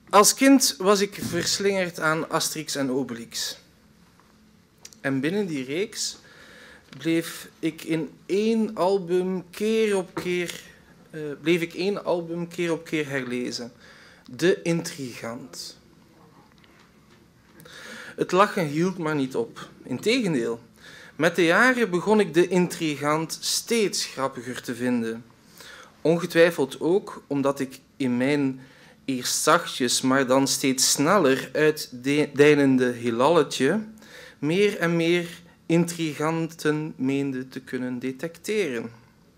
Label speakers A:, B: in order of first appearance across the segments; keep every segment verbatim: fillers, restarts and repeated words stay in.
A: Als kind was ik verslingerd aan Asterix en Obelix. En binnen die reeks bleef ik in één album keer op keer, uh, bleef ik één album keer op keer herlezen. De Intrigant. Het lachen hield maar niet op. Integendeel, met de jaren begon ik De Intrigant steeds grappiger te vinden. Ongetwijfeld ook omdat ik in mijn eerst zachtjes, maar dan steeds sneller uitdeinende heelalletje meer en meer intriganten meende te kunnen detecteren.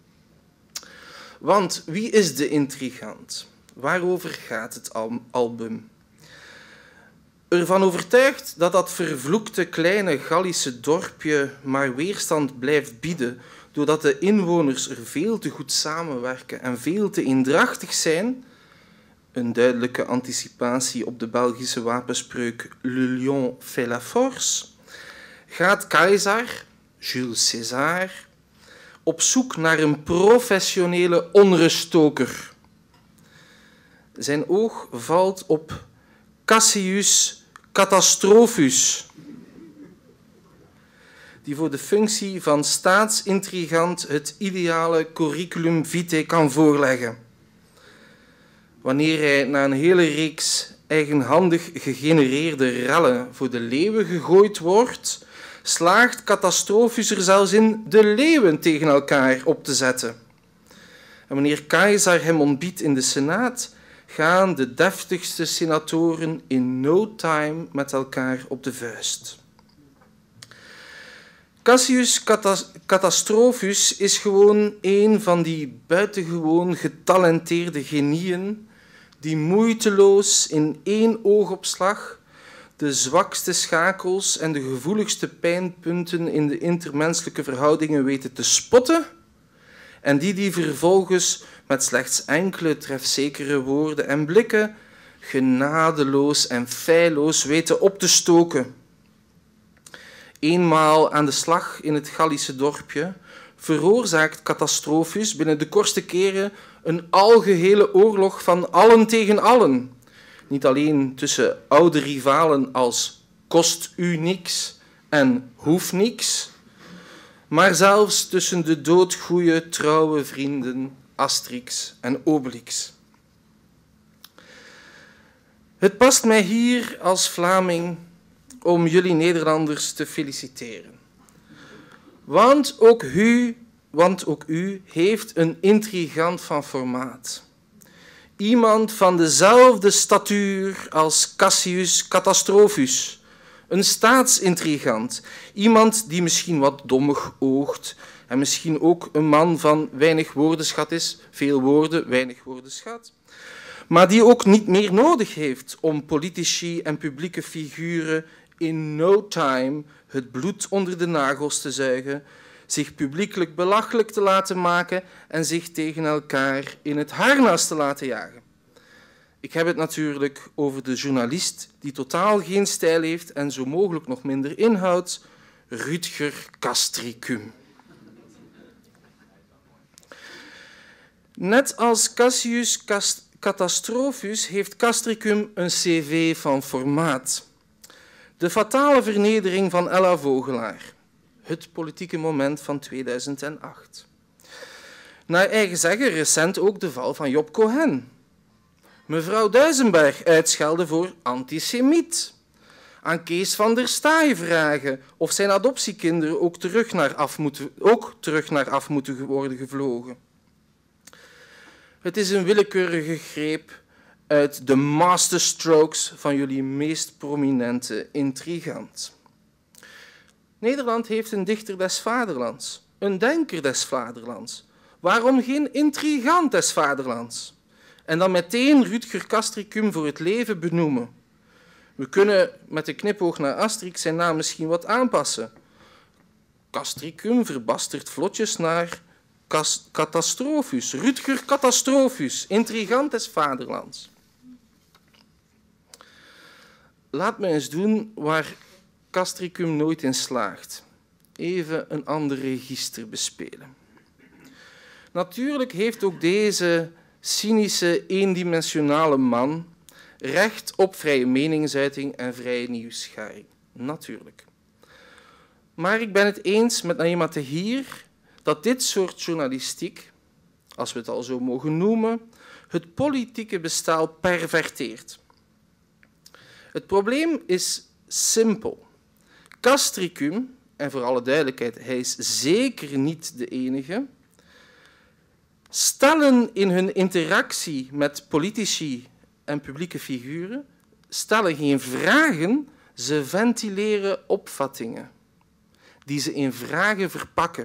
A: Want wie is de intrigant? Waarover gaat het album? Ervan overtuigd dat dat vervloekte kleine Gallische dorpje maar weerstand blijft bieden, doordat de inwoners er veel te goed samenwerken en veel te eendrachtig zijn, een duidelijke anticipatie op de Belgische wapenspreuk Le lion fait la force, gaat Caesar, Jules César, op zoek naar een professionele onruststoker. Zijn oog valt op Cassius Catastrophus, die voor de functie van staatsintrigant het ideale curriculum vitae kan voorleggen. Wanneer hij na een hele reeks eigenhandig gegenereerde rellen voor de leeuwen gegooid wordt, slaagt Catastrophus er zelfs in de leeuwen tegen elkaar op te zetten. En wanneer Caesar hem ontbiedt in de Senaat, gaan de deftigste senatoren in no time met elkaar op de vuist. Cassius Catastrophus is gewoon een van die buitengewoon getalenteerde genieën die moeiteloos in één oogopslag de zwakste schakels en de gevoeligste pijnpunten in de intermenselijke verhoudingen weten te spotten en die die vervolgens met slechts enkele trefzekere woorden en blikken genadeloos en feilloos weten op te stoken. Eenmaal aan de slag in het Gallische dorpje veroorzaakt Catastrophus binnen de kortste keren een algehele oorlog van allen tegen allen. Niet alleen tussen oude rivalen als kost u niks en hoeft niks, maar zelfs tussen de doodgoeie trouwe vrienden Asterix en Obelix. Het past mij hier als Vlaming om jullie Nederlanders te feliciteren. Want ook u, want ook u heeft een intrigant van formaat. Iemand van dezelfde statuur als Cassius Catastrophus. Een staatsintrigant. Iemand die misschien wat dommig oogt en misschien ook een man van weinig woordenschat is. Veel woorden, weinig woordenschat. Maar die ook niet meer nodig heeft om politici en publieke figuren in no time het bloed onder de nagels te zuigen, zich publiekelijk belachelijk te laten maken en zich tegen elkaar in het harnas te laten jagen. Ik heb het natuurlijk over de journalist die totaal geen stijl heeft en zo mogelijk nog minder inhoud, Rutger Castricum. Net als Cassius Catastrophus heeft Castricum een cv van formaat. De fatale vernedering van Ella Vogelaar. Het politieke moment van tweeduizend acht. Naar eigen zeggen recent ook de val van Job Cohen. Mevrouw Duisenberg uitschelden voor antisemiet. Aan Kees van der Staaij vragen of zijn adoptiekinderen ook terug naar af moeten, ook terug naar af moeten worden gevlogen. Het is een willekeurige greep uit de masterstrokes van jullie meest prominente intrigant. Nederland heeft een dichter des vaderlands, een denker des vaderlands. Waarom geen intrigant des vaderlands? En dan meteen Rutger Castricum voor het leven benoemen. We kunnen met een knipoog naar Asterix zijn naam misschien wat aanpassen. Castricum verbastert vlotjes naar Catastrophus, Rutger Catastrophus, intrigant des vaderlands. Laat me eens doen waar Castricum nooit in slaagt. Even een ander register bespelen. Natuurlijk heeft ook deze cynische, eendimensionale man recht op vrije meningsuiting en vrije nieuwsgaring. Natuurlijk. Maar ik ben het eens met Naïma Tahir dat dit soort journalistiek, als we het al zo mogen noemen, het politieke bestaan perverteert. Het probleem is simpel. Castricum, en voor alle duidelijkheid, hij is zeker niet de enige, stellen in hun interactie met politici en publieke figuren, stellen geen vragen, ze ventileren opvattingen die ze in vragen verpakken.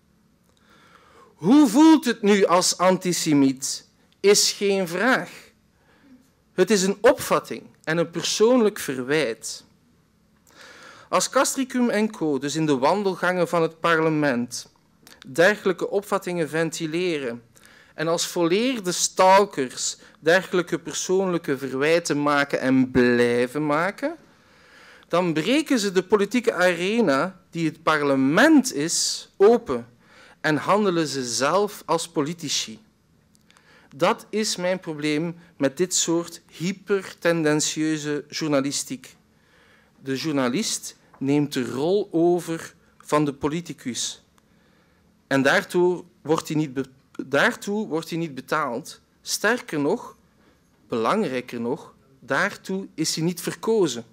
A: Hoe voelt het nu als antisemiet? Is geen vraag. Het is een opvatting en een persoonlijk verwijt. Als Castricum en co. dus in de wandelgangen van het parlement dergelijke opvattingen ventileren en als volleerde stalkers dergelijke persoonlijke verwijten maken en blijven maken, dan breken ze de politieke arena, die het parlement is, open en handelen ze zelf als politici. Dat is mijn probleem met dit soort hypertendentieuze journalistiek. De journalist neemt de rol over van de politicus. En daartoe wordt hij niet, be- daartoe wordt hij niet betaald. Sterker nog, belangrijker nog, daartoe is hij niet verkozen.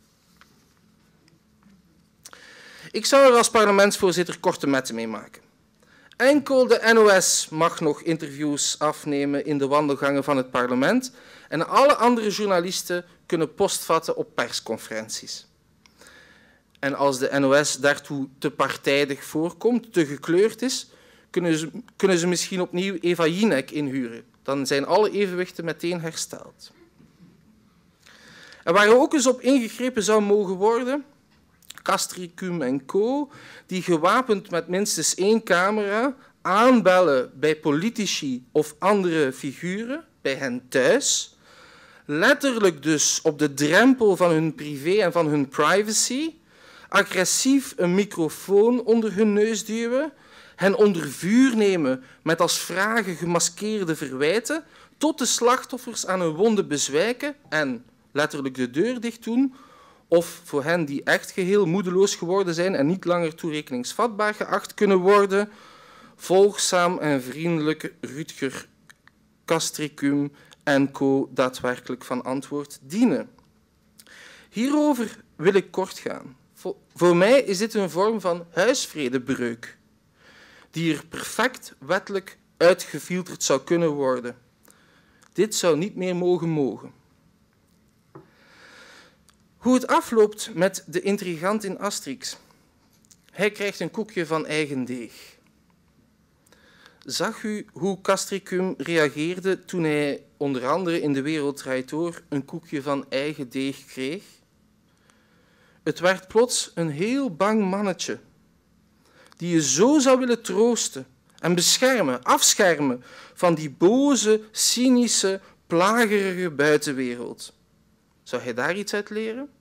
A: Ik zou er als parlementsvoorzitter korte metten mee maken. Enkel de N O S mag nog interviews afnemen in de wandelgangen van het parlement en alle andere journalisten kunnen postvatten op persconferenties. En als de N O S daartoe te partijdig voorkomt, te gekleurd is, kunnen ze, kunnen ze misschien opnieuw Eva Jinek inhuren. Dan zijn alle evenwichten meteen hersteld. En waar er ook eens op ingegrepen zou mogen worden, Castricum en co., die gewapend met minstens één camera aanbellen bij politici of andere figuren, bij hen thuis, letterlijk dus op de drempel van hun privé en van hun privacy, agressief een microfoon onder hun neus duwen, hen onder vuur nemen met als vragen gemaskeerde verwijten, tot de slachtoffers aan hun wonden bezwijken en letterlijk de deur dicht doen, of voor hen die echt geheel moedeloos geworden zijn en niet langer toerekeningsvatbaar geacht kunnen worden, volgzaam en vriendelijk Rutger Castricum en co. daadwerkelijk van antwoord dienen. Hierover wil ik kort gaan. Voor mij is dit een vorm van huisvredebreuk, die er perfect wettelijk uitgefilterd zou kunnen worden. Dit zou niet meer mogen mogen. Hoe het afloopt met de intrigant in Asterix. Hij krijgt een koekje van eigen deeg. Zag u hoe Castricum reageerde toen hij onder andere in De Wereld Draait Door een koekje van eigen deeg kreeg? Het werd plots een heel bang mannetje, die je zo zou willen troosten en beschermen, afschermen van die boze, cynische, plagerige buitenwereld. Zou hij daar iets uit leren?